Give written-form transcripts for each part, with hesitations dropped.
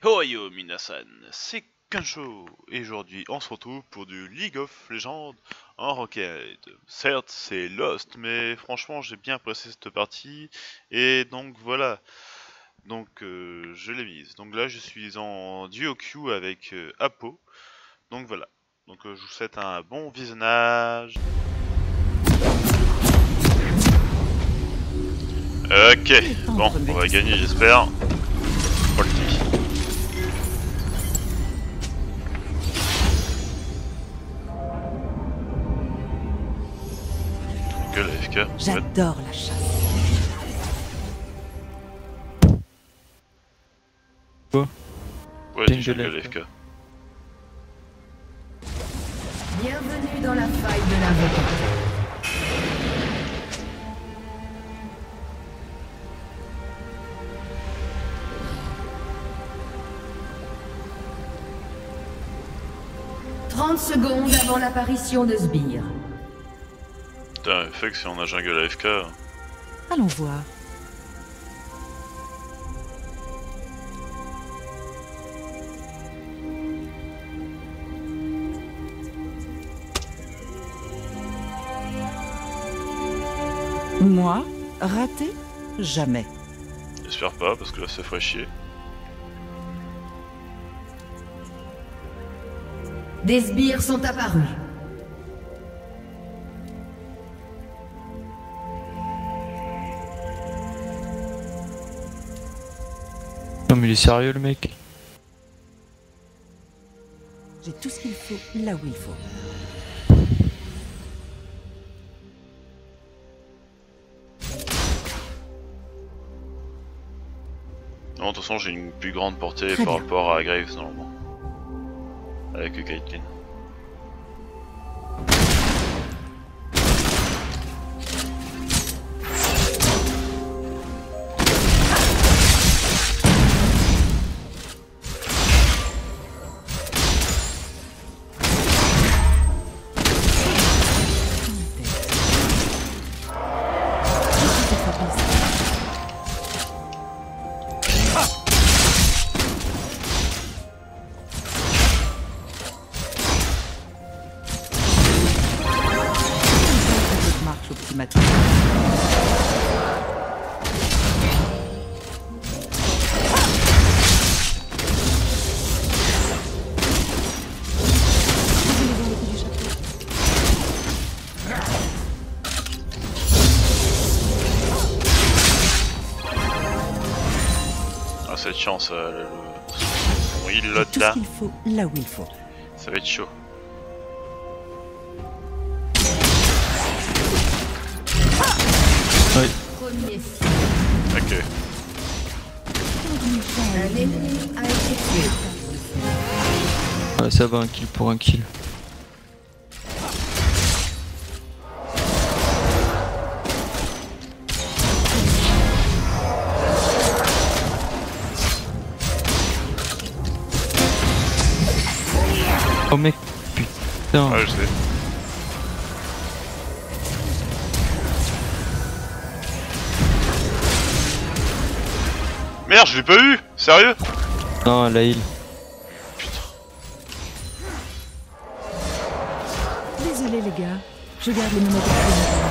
Ohio Minasan, c'est Kancho et aujourd'hui on se retrouve pour du League of Legends en Ranked. Certes c'est Lost mais franchement j'ai bien apprécié cette partie et donc voilà, donc je l'ai mise. Donc là je suis en duo queue avec Apo, donc voilà, donc je vous souhaite un bon visionnage. Ok, bon on va gagner j'espère. Parti. J'adore la chasse. Quoi? Ouais, tu joues l'AFK. Bienvenue dans la faille de l'invocateur. « 30 secondes avant l'apparition de Sbire. » Putain, fait que si on a jungle AFK... Allons voir. Moi, raté? Jamais. J'espère pas, parce que là ça ferait chier. Des sbires sont apparus. Non mais il est sérieux le mec. J'ai tout ce qu'il faut là où il faut. Non, de toute façon j'ai une plus grande portée Très par bien. rapport à Graves normalement. Avec Caitlyn. Marche au petit matin. Ah cette chance, son heal J'ai lot tout ce là, qu'il faut là où il faut. ça va être chaud. Oui. Premier. Ok. Un ennemi a été tué. Ouais, ça va, un kill pour un kill. Oh mec, putain. Ouais je sais. Merde, je l'ai pas eu. Sérieux? Non, la heal. Désolé les gars, je garde les menottes pour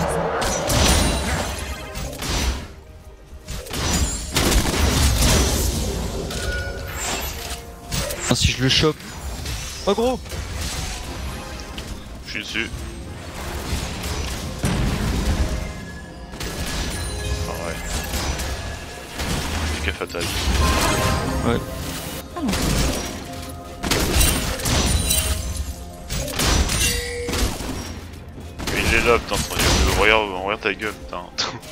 Ah, si je le chope. Oh gros. Je suis dessus. Ah ouais. Cas fatal. Ouais. Mais il est là, putain, regarde ta gueule, putain.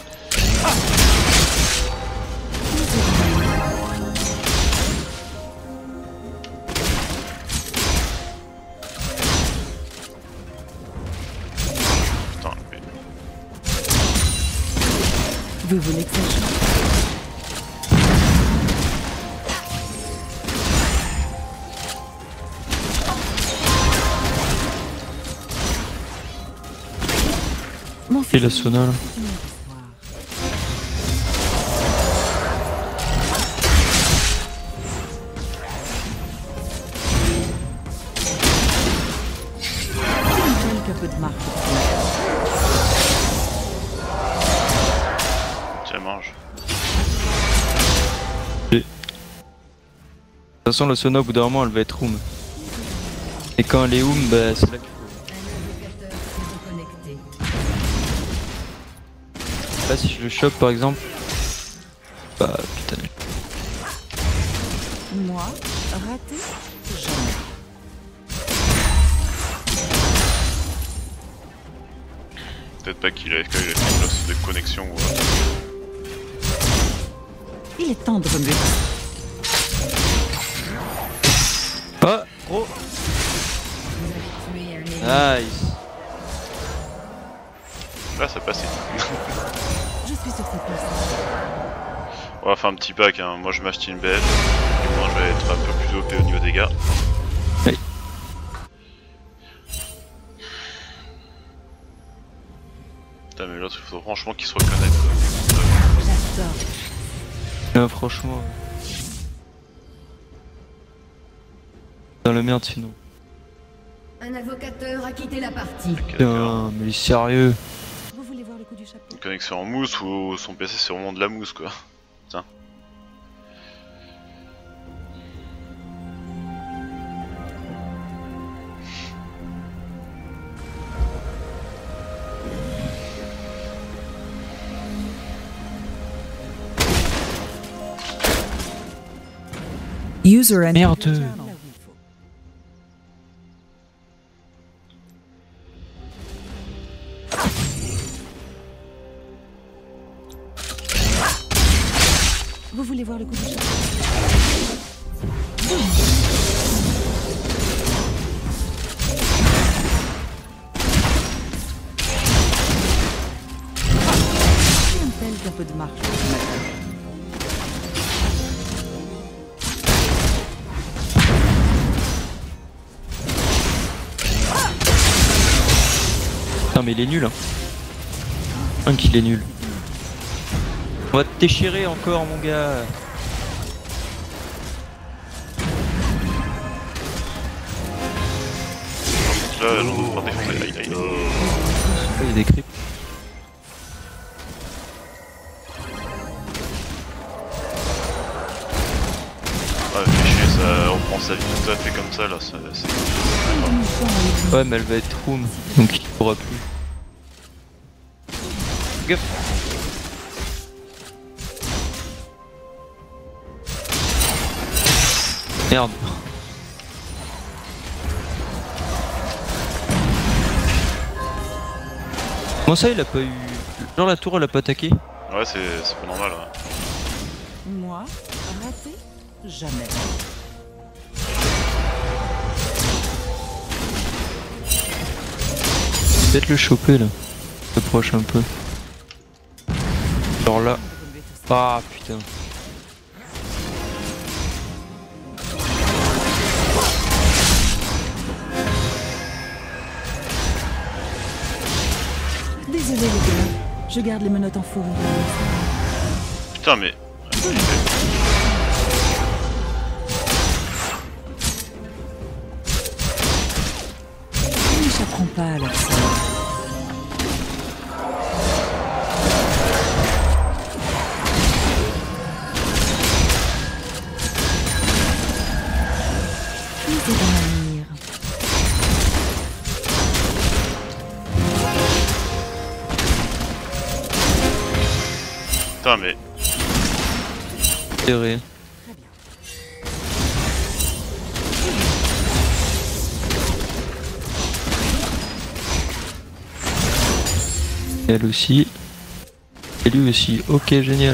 Putain, mais... Vous voulez que ça change? Mon Et la sauna là. mange. De toute façon, la Sona, au bout d'un moment, elle va être room. Et quand elle est room, bah c'est là qu'il faut. Un invocateur s'est reconnecté. Là, si je le chope par exemple. Bah putain. Moi, raté? Jamais. Peut-être pas qu'il a fait une place de connexion ou autre. Il est temps de remuer. Ah, gros. Vous avez tué un ennemi. Nice. Là ça passait. Je suis sur cette place. On va faire un petit pack, hein. Moi je m'achète une bête. Du moins je vais être un peu plus OP au niveau dégâts. Oui. Putain mais l'autre il faut franchement qu'il se reconnecte. J'adore. Franchement. Dans la merde sinon. Un invocateur a quitté la partie. Ok, d'accord. Putain, mais il est sérieux. Vous voulez voir le coup du chapeau? Une connexion en mousse ou son PC c'est vraiment de la mousse quoi. Tiens. User and Merde. là où il faut. Vous voulez voir le coup du chapeau? C'est un tel qu'un peu de marche. Putain, mais il est nul. Hein. Un qu'il est nul. On va te déchirer encore, mon gars. Là j'en doute pas défoncer. Aïe aïe. Il y a des creeps. Ouais fais chier, ça reprend sa vie tout à fait comme ça là. Ouais, mais elle va être room, donc il pourra plus. Gaffe. Merde. Comment ça, il a pas eu. Genre la tour, elle a pas attaqué? Ouais c'est pas normal ouais. Moi, raté? Jamais. Peut-être le choper là. S'approche un peu. Genre là. Ah putain. Désolé les gars, je garde les menottes en fourrure. Putain mais. Ils n'échapperont pas à leur sort. Tout est dans la mire. Putain mais. Serré. Elle aussi. Et lui aussi. Ok, génial.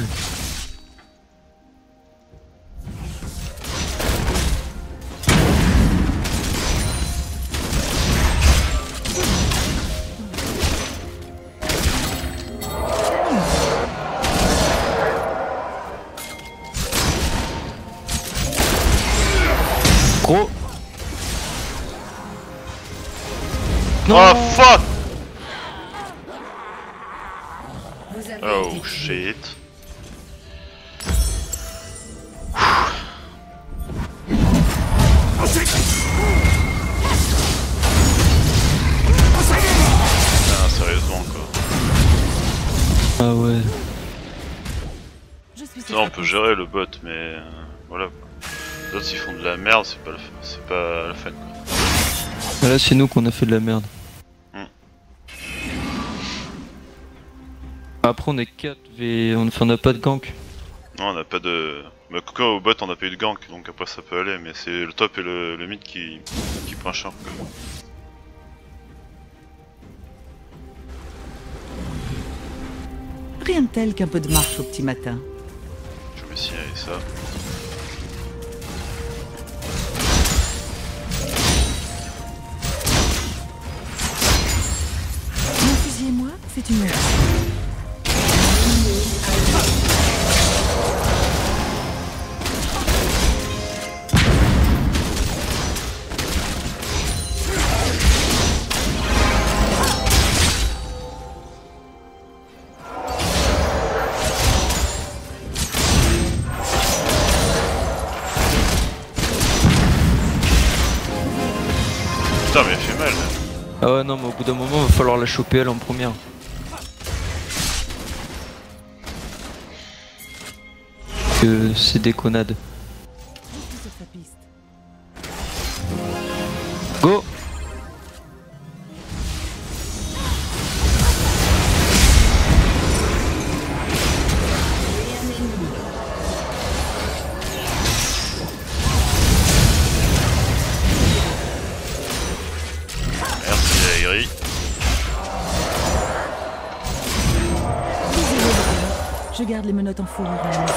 Gros. Oh fuck! Vous avez Oh été tué. shit. Ah sérieusement quoi. Ah ouais. suis Ça, on peut gérer le bot, mais voilà. Les autres, s'ils font de la merde, c'est pas la fin quoi. Là, c'est nous qu'on a fait de la merde. Après, on est 4 V. On a pas de gank. Non, on n'a pas de. Mais quoi, au bot, on a pas eu de gank, donc après ça peut aller, mais c'est le top et le mid qui prend cher quoi. Rien de tel qu'un peu de marche au petit matin. Je vais signaler ça. Mon fusil et moi, c'est une erreur. Putain, mais elle fait mal. Ah ouais, non, mais au bout d'un moment, va falloir la choper elle en première. Que c'est déconnade. Je suis sur sa piste. Go! Merci Aigri. Désolé, je garde les menottes en fourrure à la maison.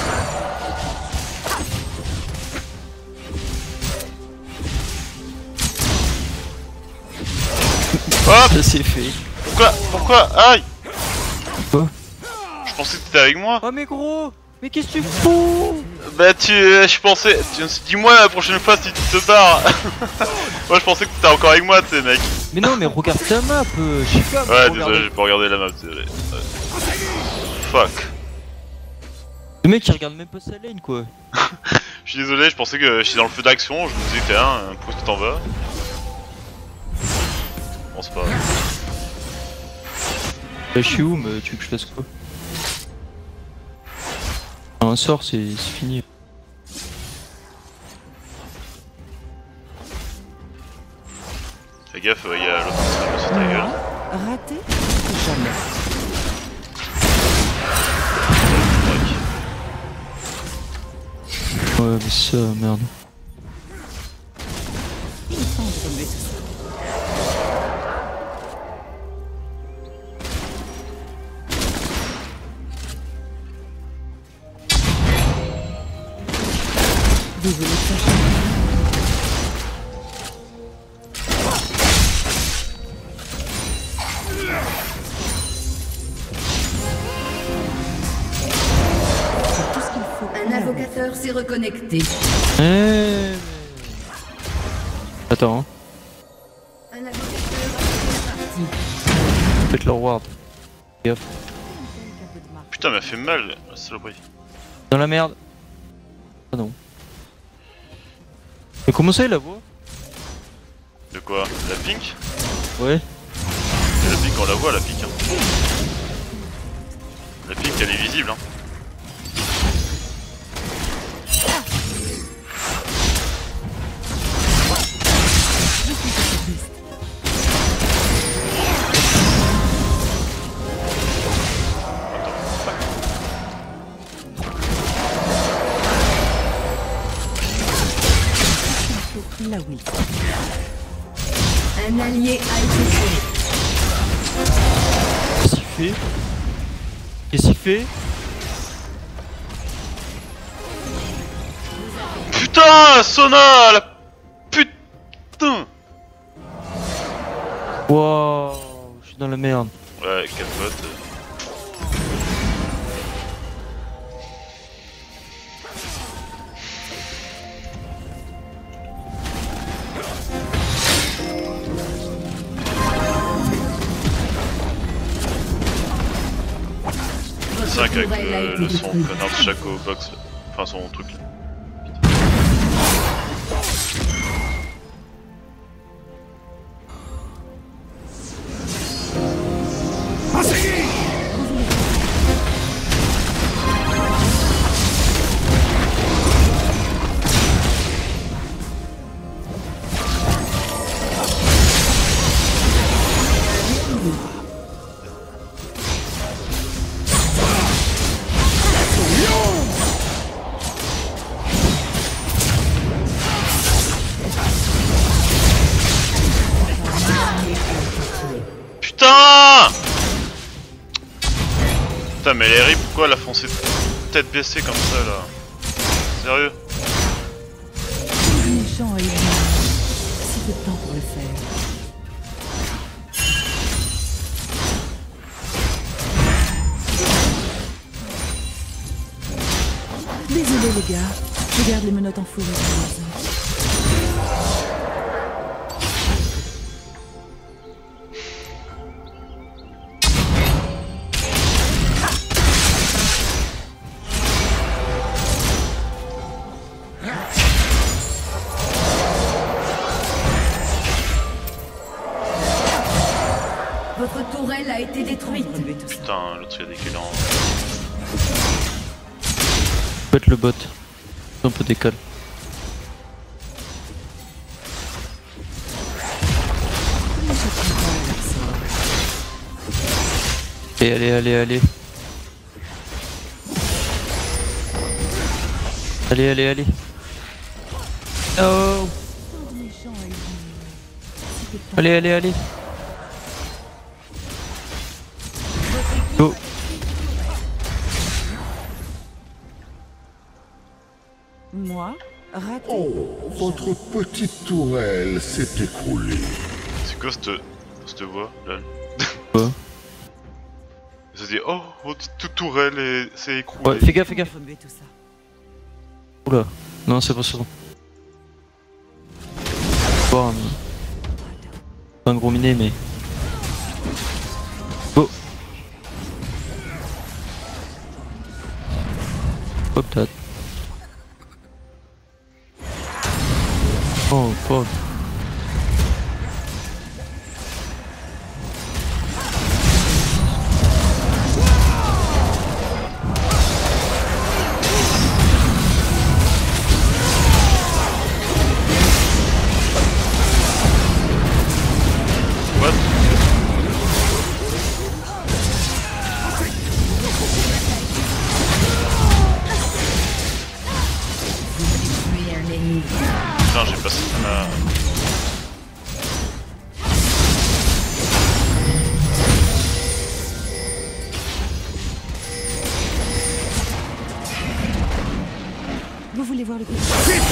Hop! Ça c'est fait. Pourquoi? Aïe! Quoi? Je pensais que t'étais avec moi. Oh mais gros! Mais qu'est-ce que tu fous? Bah je pensais, dis-moi la prochaine fois si tu te barres. Moi je pensais que t'étais encore avec moi, tu sais mec. Mais non, mais regarde ta map, je sais pas. Ouais, regarde. désolé, j'ai pas regardé la map, désolé. Ouais. Fuck. Le mec il regarde même pas sa lane quoi. Je suis désolé, je pensais que j'étais dans le feu d'action, je me disais que t'es pourquoi est-ce que t'en vas? Bon, c'est pas grave. Là, je suis où, mais tu veux que je fasse quoi? Un sort, c'est fini. Fais gaffe, il y a l'autre qui se met sur ta gueule. Non, raté, jamais. Ouais, mais ça, merde. Il est temps de relever tout ça. Désolé de ça. C'est tout ce qu'il faut. Un invocateur s'est reconnecté. Attends, hein. Un invocateur est parti. Faites leur ward. Gaffe. Putain, m'a fait mal, la saloperie. Dans la merde. Ah non. Mais comment ça il la voit? De quoi? La pink? Ouais. La pink, on la voit, la pink. Hein. La pink, elle est visible. Hein. Là oui. Un allié a été tué. Qu'est-ce qu'il fait? Qu'est-ce qu'il fait? Putain, Sona, la putain. Wow, je suis dans la merde. Ouais, 4 votes. Votre 5 avec tourelle a été le son détruite. connard de Shaco box là. Enfin son truc là. foncer tête baissée comme ça là. Sérieux? Le méchant a eu si peu de temps pour le faire. Désolé les gars, je garde les menottes en fourrure. Votre tourelle a été détruite. Putain, l'autre il a des killers. Faites le bot. Un peu décale. Allez, allez, allez, allez. Allez, allez, allez. Oh. Allez, allez, allez. Go. Moi, raté. Oh, votre petite tourelle s'est écroulée. C'est quoi cette voix là? Quoi? Ça dit oh, votre toute tourelle s'est écroulée. Ouais, fais gaffe, fais gaffe. Remuer tout ça. Oula. Non, c'est pas ça. Bon, pas un gros miné, mais. Go. Hop, t'as. Oh, fuck. What? Tuer un ennemi. Putain, j'ai passé ma... Vous voulez voir le coup?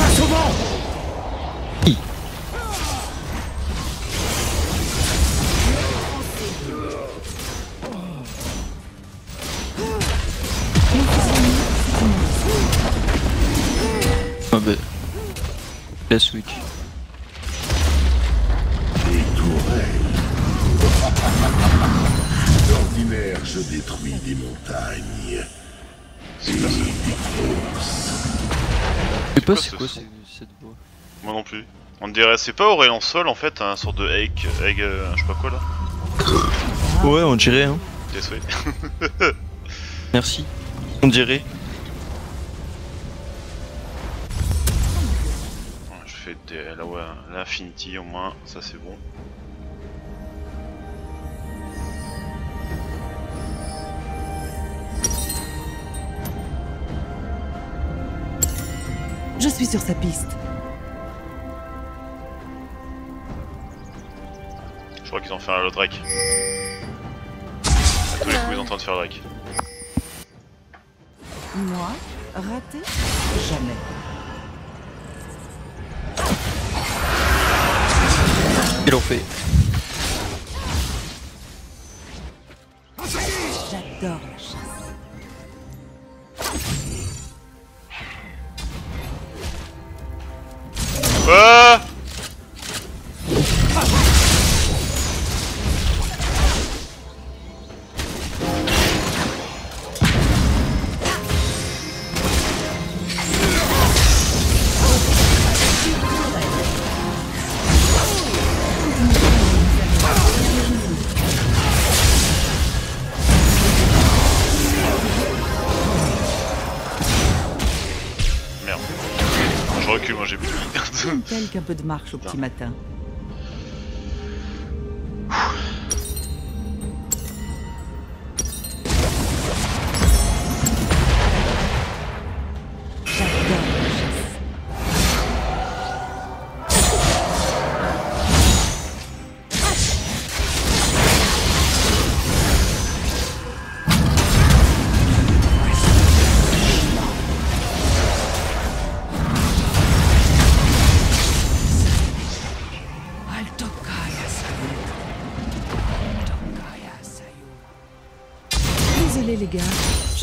Ah bah. La switch. Les tourelles. D'ordinaire, je détruis des montagnes. Et des courses. Je sais pas quoi c'est ce quoi son cette voix. Moi non plus. On dirait, c'est pas Aurélien Sol en fait, un sorte de egg, je sais pas quoi là. Ouais, on dirait, hein. Désolé. Merci. On dirait. Je fais là ouais, l'Infinity au moins, ça c'est bon. Je suis sur sa piste. Je crois qu'ils ont fait un lot Drake. À tous les coups ils sont en train de faire Drake. Moi, raté? Jamais. Ils l'ont fait. J'adore la chasse. Ah! Merde. Je recule, moi j'ai plus de vie. Tel qu'un peu de marche au petit matin. J'adore la chasse.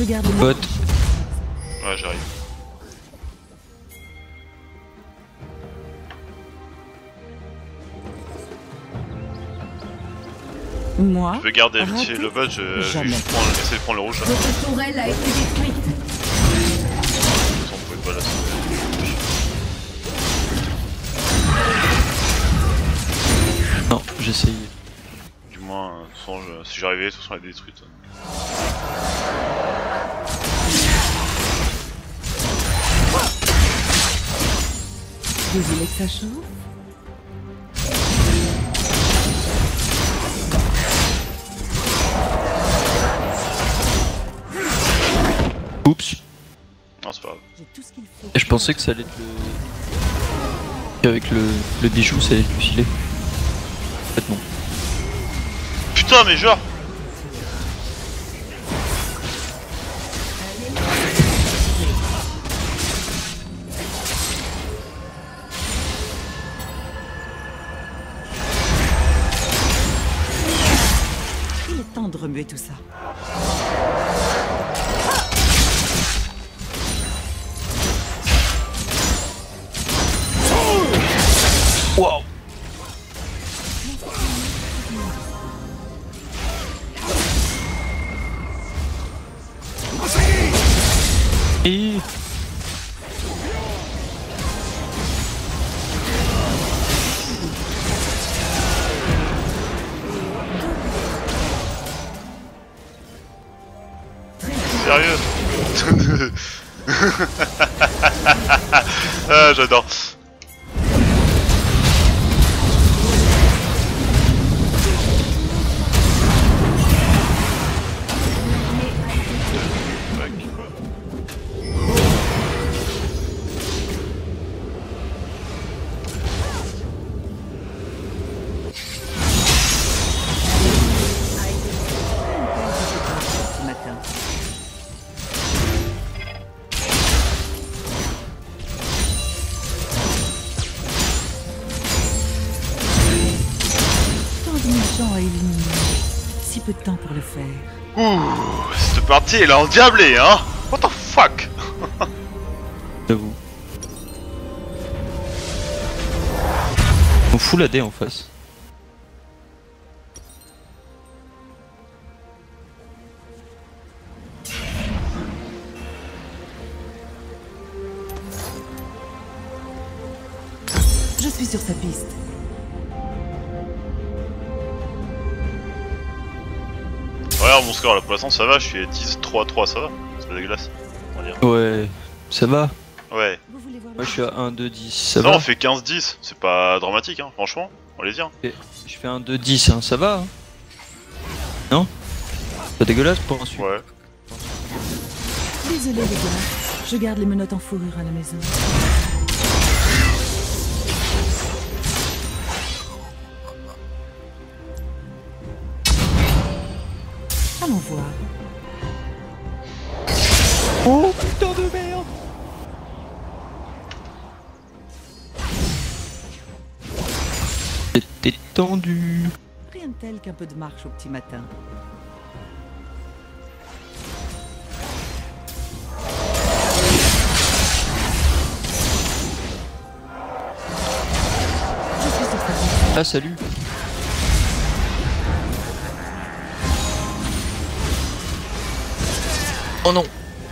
garde le Bot. Ouais, j'arrive. Moi, Je veux garder raté, le bot, je vais jamais. juste essayer de prendre le rouge là. Votre tourelle a été détruite. On pouvait pas la sauver. Non, j'essaye. Du moins, de toute façon, si j'arrivais, de toute façon elle est détruite. vous voulez que ça chauffe? Oups. Non, c'est pas grave. J'ai tout ce qu'il faut. Et je pensais que ça allait être le... qu'avec le bijou ça allait être filer. En fait non. Putain, mais genre! Il est temps de remuer tout ça. Wow. Et... Sérieux? Ah, j'adore. Ce matin. Tant de méchants à éliminer. Si peu de temps pour le faire. Ouh, cette partie elle est endiablée, hein? What the fuck? J'avoue. On fout la D en face. Je suis sur sa piste. Regarde mon score là, pour l'instant ça va, je suis à 10-3-3, ça va? C'est pas dégueulasse, on va dire. Ouais, ça va. Ouais. Vous voulez voir Moi je suis à 1, 2, 10, ça Non, va. on fait 15-10, c'est pas dramatique, hein, franchement, on les dit. Hein. Ok, je fais un 2, 10, hein, ça va. Hein. Non? Pas dégueulasse pour un sup. Ouais. Désolé les gars, je garde les menottes en fourrure à la maison. Allons voir. Oh putain de merde! C'était tendu. Rien de tel qu'un peu de marche au petit matin. Je suis sur sa piste. Ah salut. Oh non.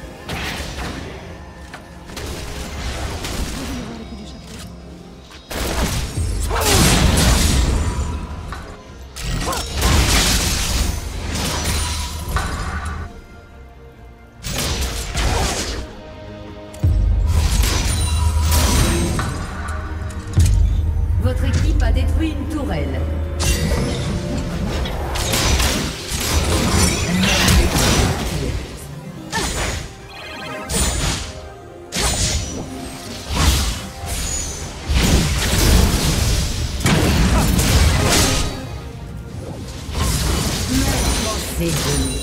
Votre équipe a détruit une tourelle. C'est venu.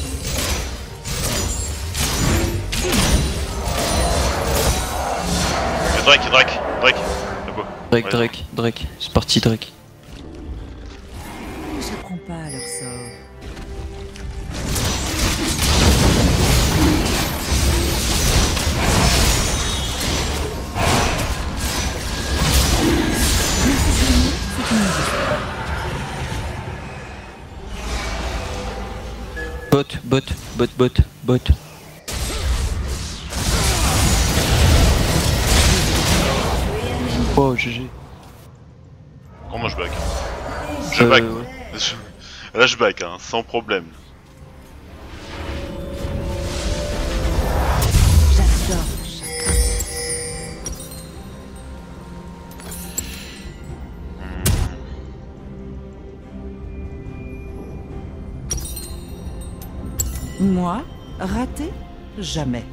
Drake. Là-bas. Drake, Ouais. Drake. C'est parti Drake. Ils n'échapperont pas à leur sort. bot. Oh, GG. Oh, moi je back. Je back. Ouais. Là je back, hein, sans problème. J'adore. Moi, raté? Jamais.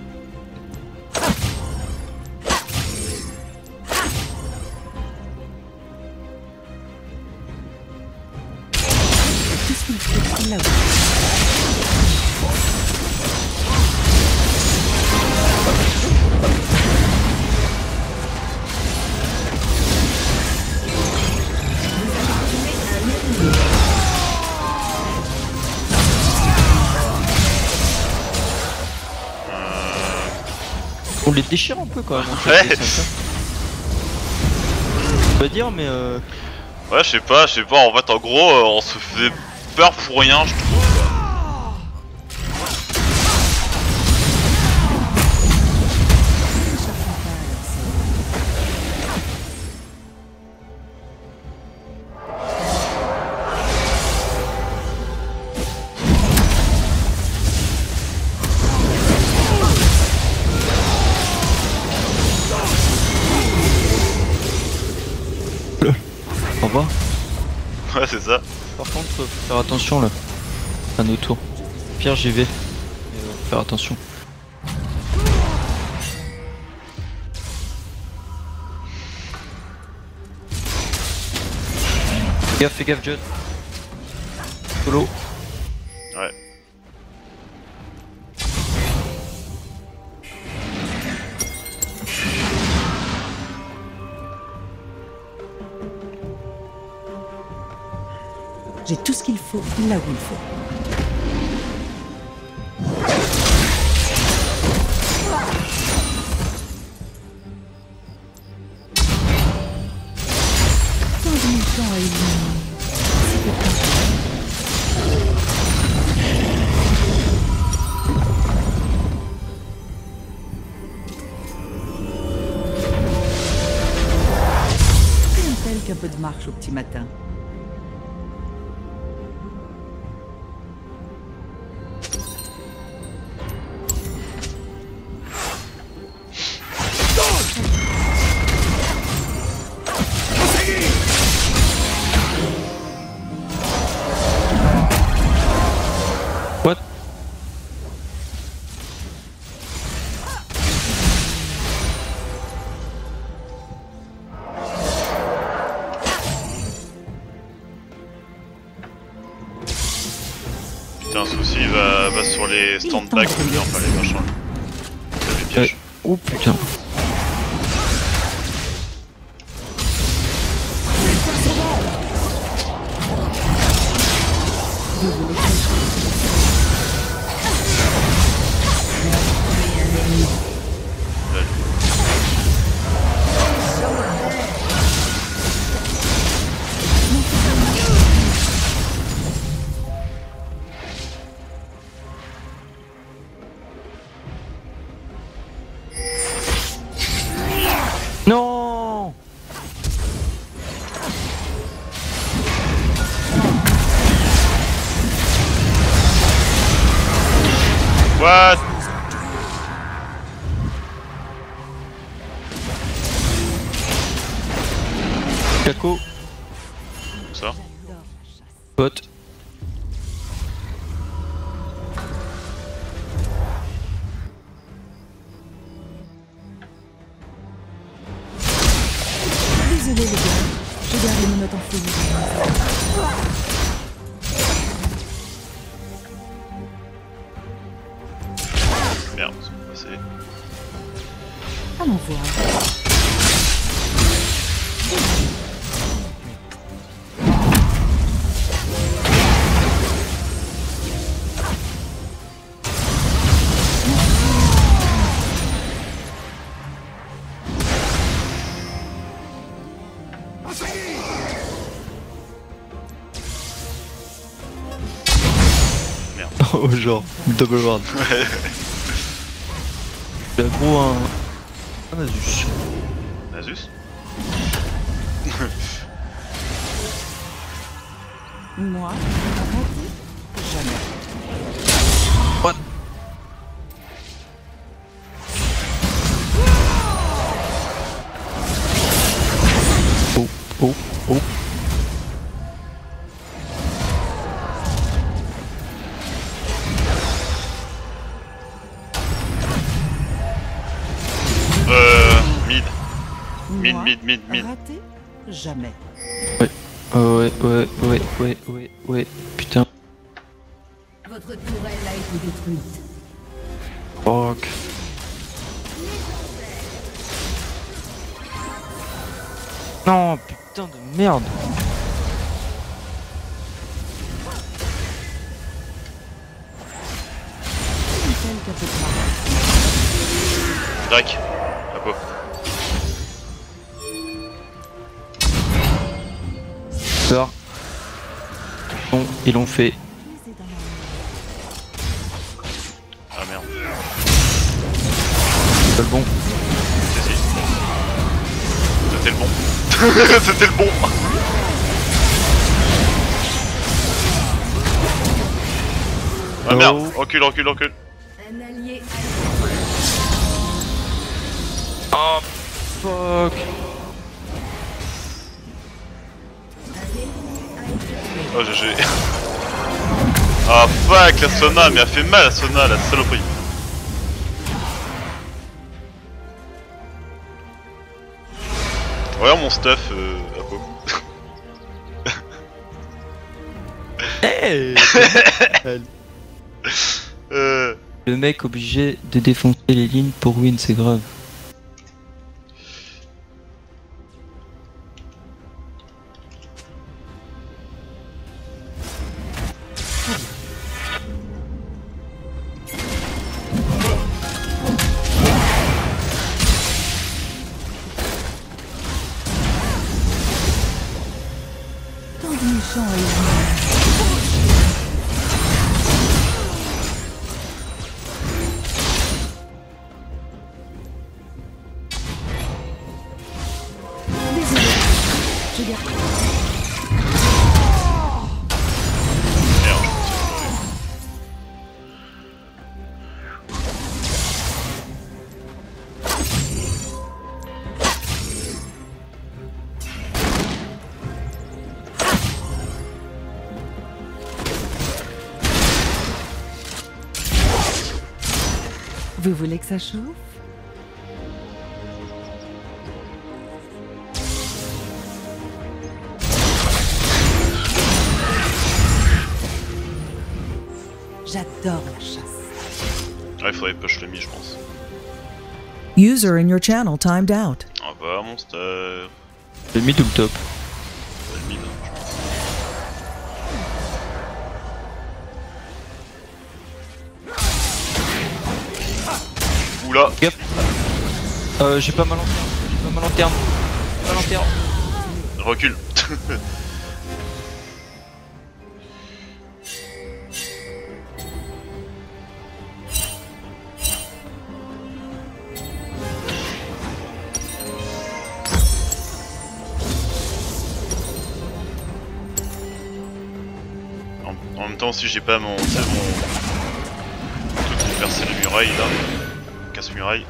Qu'est-ce qu'il fait là-haut? On les déchire un peu quand même. En fait, Ouais. les cinq, hein. Je peux dire, mais Ouais, je sais pas, en fait, en gros, on se fait peur pour rien, je trouve. au revoir. Ouais, c'est ça. Par contre, faut faire attention là. À nos tours. Pire, j'y vais. Faut faire attention. Fais gaffe, John. Solo. Ouais. J'ai tout ce qu'il faut là où il faut. Tant de mutants à éliminer. Rien tel qu'un peu de marche au petit matin. What? Putain, souci va sur les stand-back, enfin les machins. Les pièges. Oh putain. Non. What? Caco. Ça? Bot. Désolé les gars, je garde les menottes en feu. Merde, c'est passé. Allons voir. Merde. Oh Oh, genre, double ward. Ouais. J'ai gros un Nasus. Nasus. Moi, raté, jamais. What? Oh, oh, oh. Mid. Mid, Moi, mid, mid, mid. raté, jamais. Ouais, putain. Votre tourelle a été détruite. Fuck. Non, putain de merde. Une telle capitale. Drake. À quoi? Sort. Bon, ils l'ont fait. Puisée dans la Ah merde. C'est le bon. Si, si. C'était le bon. C'était le bon. Ah merde. Oh. Recule, recule, recule. Un allié Oh, fuck. Oh GG. Ah fuck, la Sona, mais elle fait mal la Sona, la saloperie. Regarde mon stuff, Apo. Hey. Le mec obligé de défoncer les lignes pour win, c'est grave. tant de méchants à éliminer. Désolé, je garde. Merde. Vous voulez que ça chauffe? J'adore la chasse. Ouais, il faudrait push le mi, je pense. User in your channel timed out. Ah bah, mon stuff. Le mid ou le top? Le mid, je pense. Oula. Gap. J'ai pas ma lanterne. J'ai pas ma lanterne. Ma lanterne. Recule. En même temps, si j'ai pas mon. C'est mon. Truc pour percer le muraille là. Casse-muraille.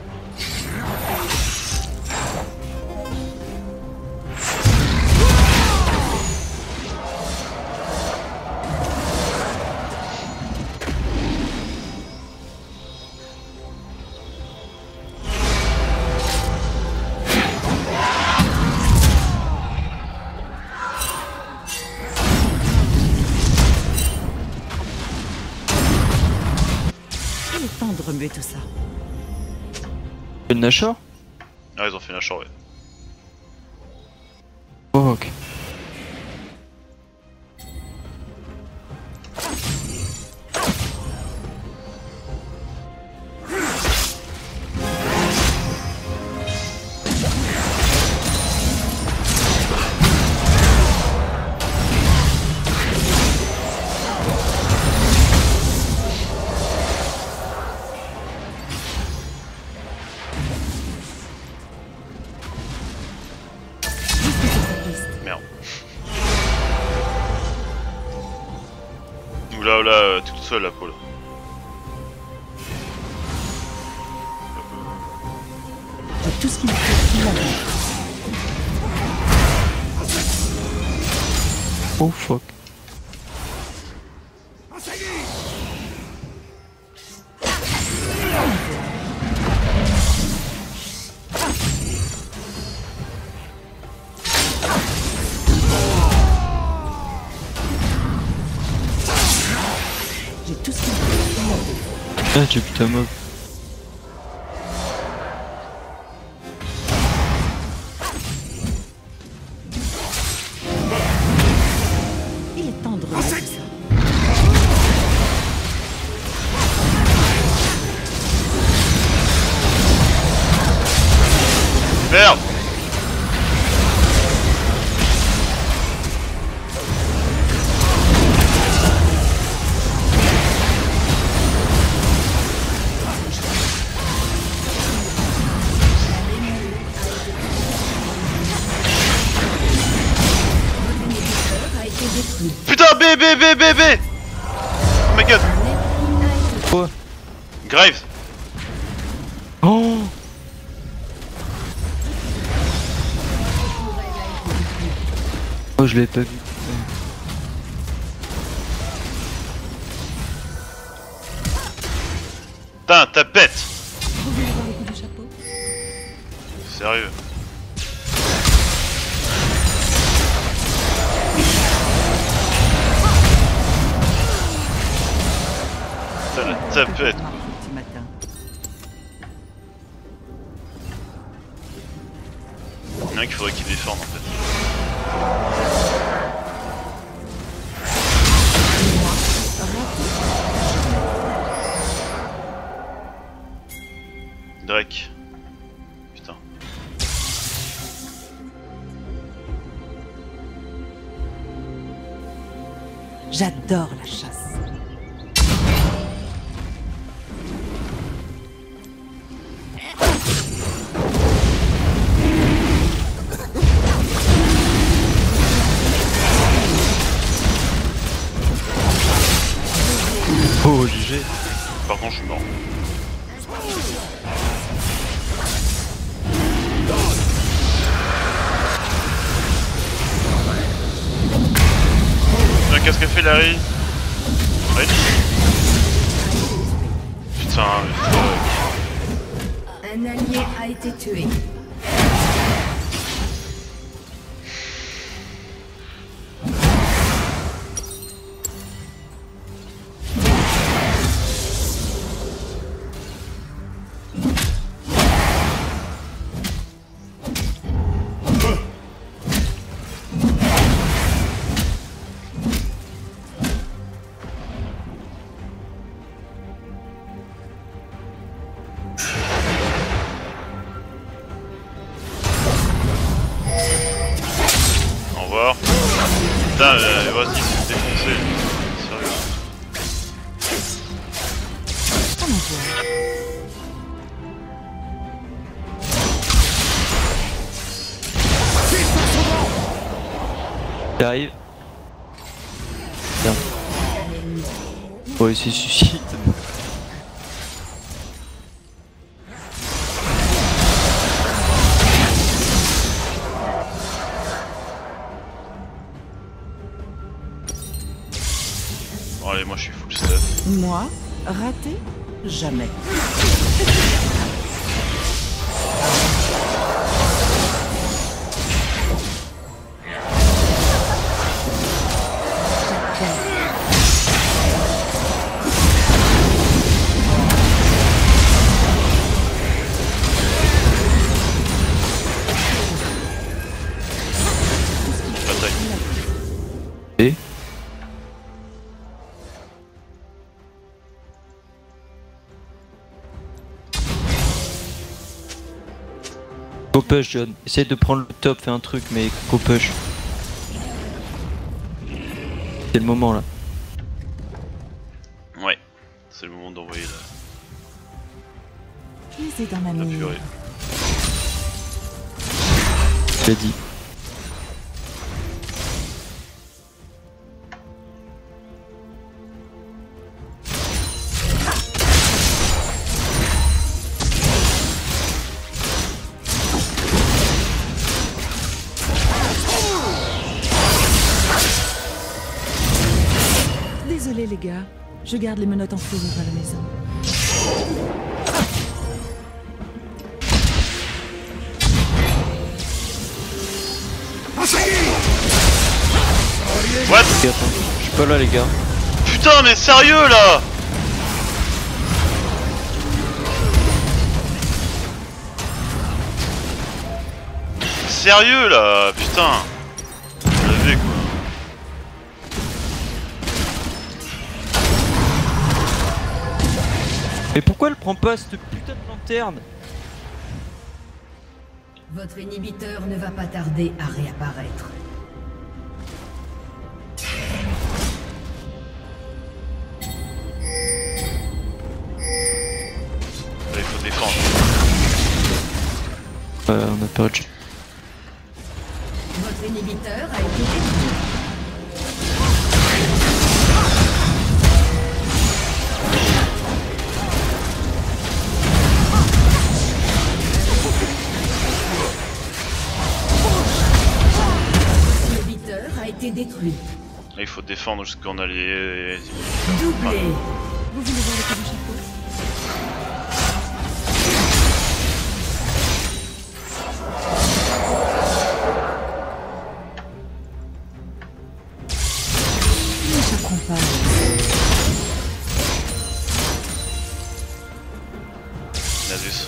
Il est temps de remuer tout ça. Le Nashor? Ah, ils ont fait la char, ouais. Fuck. là, toute seule la Paul. J'ai tout ce qu'il me faut. Il l'avait. Oh fuck. J'ai tout ce qu'il me faut. Il l'avait. Ah, j'ai putain mob. Il est tendre tout ça. Merde. A été détruit. Putain, B. Oh my god. Quoi? Graves. Oh. Oh, je l'ai pas vu. Putain, ta pète. Vous voulez voir le coup du chapeau? Sérieux. Putain, la tapette. Petit matin. Il y en a un qu'il faudrait qu'il défende en fait. Drake. Putain. J'adore la chasse. Oh, GG. Par contre, je suis mort. Putain, qu'est-ce qu'elle fait, Larry? Ouais. Putain, mais fuck. Un allié a été tué. Au revoir. Putain, vas-y, c'est défoncé. Sérieux. On en voit. J'arrive. Tiens. Oh, il se suscite. Bon, allez, moi je suis full stuff. Moi, raté? Jamais. Attaque. Et go push, John. Essaye de prendre le top, fais un truc, mais go push. C'est le moment là. Ouais, c'est le moment d'envoyer Les dans ma la mire. purée. J'ai dit. gars. Je garde les menottes en fourrure à la maison. What? Ok, attends, je suis pas là les gars. Putain, mais sérieux là? Sérieux là, putain. Levez quoi. Mais pourquoi elle prend pas cette putain de lanterne? Votre inhibiteur ne va pas tarder à réapparaître. Là, il faut défendre. On a perdu. Votre inhibiteur a été détruit. L'inhibiteur a été détruit. Là, il faut défendre jusqu'on a les... Doublé. Vous voulez voir le cas du chapeau? Ne s'apprend pas. Nasus.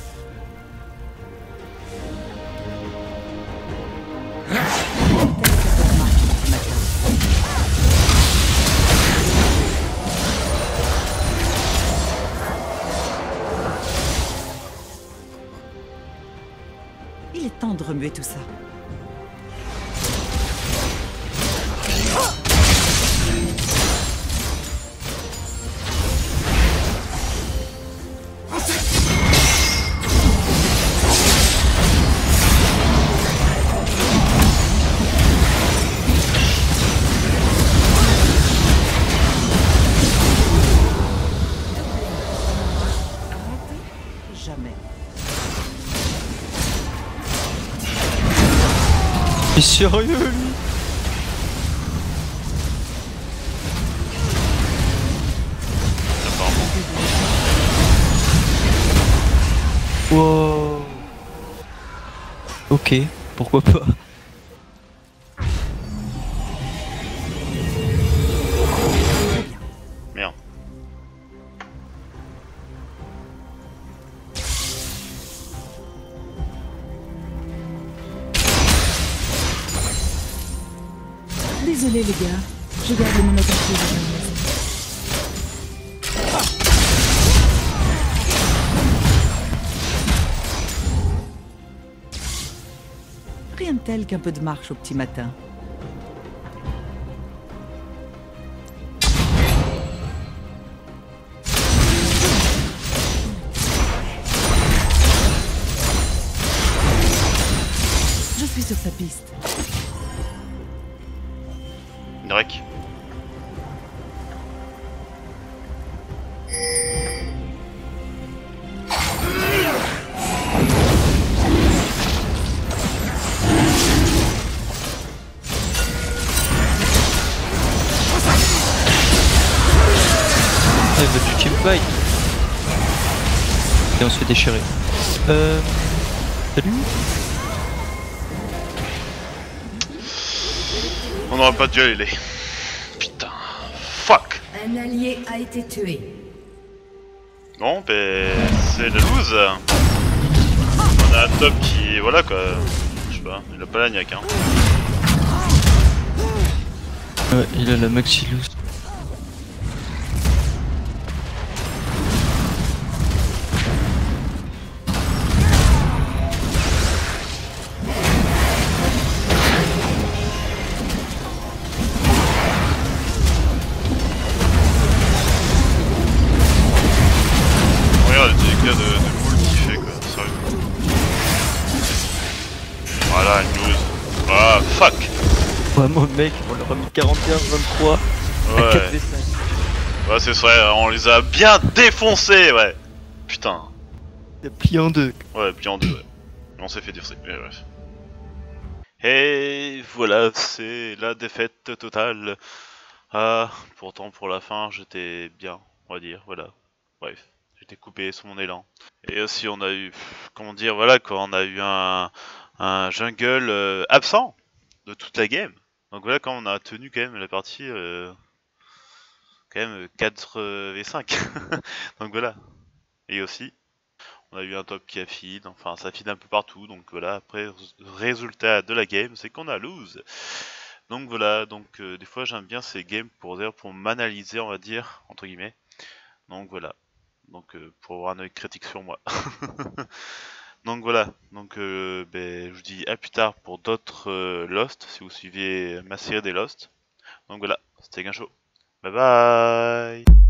Il est temps de remuer tout ça. Jamais. Il est sérieux lui? Apparemment. Wow. Ok, pourquoi pas. Merde. Désolé les gars, je garde les menottes en fourrure à la maison. Rien de tel qu'un peu de marche au petit matin. Je suis sur sa piste. Drake. Elle veut du teamfight. Et on se fait déchirer. Salut. On n'aurait pas dû aller les. Putain. Fuck. Un allié a été tué. Bon, ben. C'est la loose. On a un top qui. Voilà quoi. Je sais pas, il a pas la niaque hein. Ouais, il a la Maxilus. Regarde les dégâts de boule qu'il fait quoi, sérieux. Voilà, une loose. Ah, fuck. Vraiment le mec, on leur a mis 41-23 à Ouais. 4v5. Ouais, c'est vrai, on les a bien défoncés, ouais. Putain. Il a plié en deux. Ouais, puis en deux, ouais. On s'est fait défoncer, mais bref. Et voilà, c'est la défaite totale Ah, pourtant pour la fin j'étais bien, on va dire, voilà. Bref, j'étais coupé sur mon élan. Et aussi on a eu, comment dire, voilà quoi, on a eu un jungle absent de toute la game. Donc voilà, quand on a tenu quand même la partie, quand même 4v5. Donc voilà. Et aussi, on a eu un top qui a feed, enfin ça feed un peu partout, donc voilà, après, résultat de la game, c'est qu'on a lose. Donc voilà, donc des fois j'aime bien ces games pour m'analyser, on va dire, entre guillemets. Donc voilà, donc pour avoir un œil critique sur moi. Donc voilà, donc je vous dis à plus tard pour d'autres Lost, si vous suivez ma série des Lost. Donc voilà, c'était Guincho. Bye bye.